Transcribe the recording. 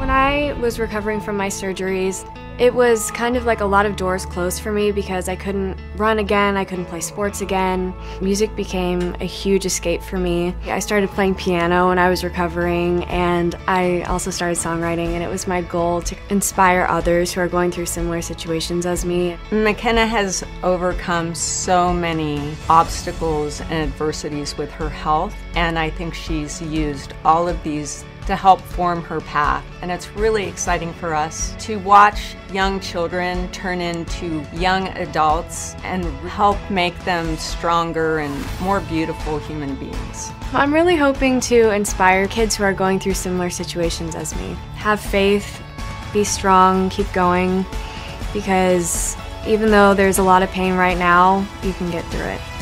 When I was recovering from my surgeries, it was kind of like a lot of doors closed for me because I couldn't run again, I couldn't play sports again. Music became a huge escape for me. I started playing piano when I was recovering, and I also started songwriting, and it was my goal to inspire others who are going through similar situations as me. Mackenna has overcome so many obstacles and adversities with her health, and I think she's used all of these to help form her path. And it's really exciting for us to watch young children turn into young adults and help make them stronger and more beautiful human beings. I'm really hoping to inspire kids who are going through similar situations as me. Have faith, be strong, keep going, because even though there's a lot of pain right now, you can get through it.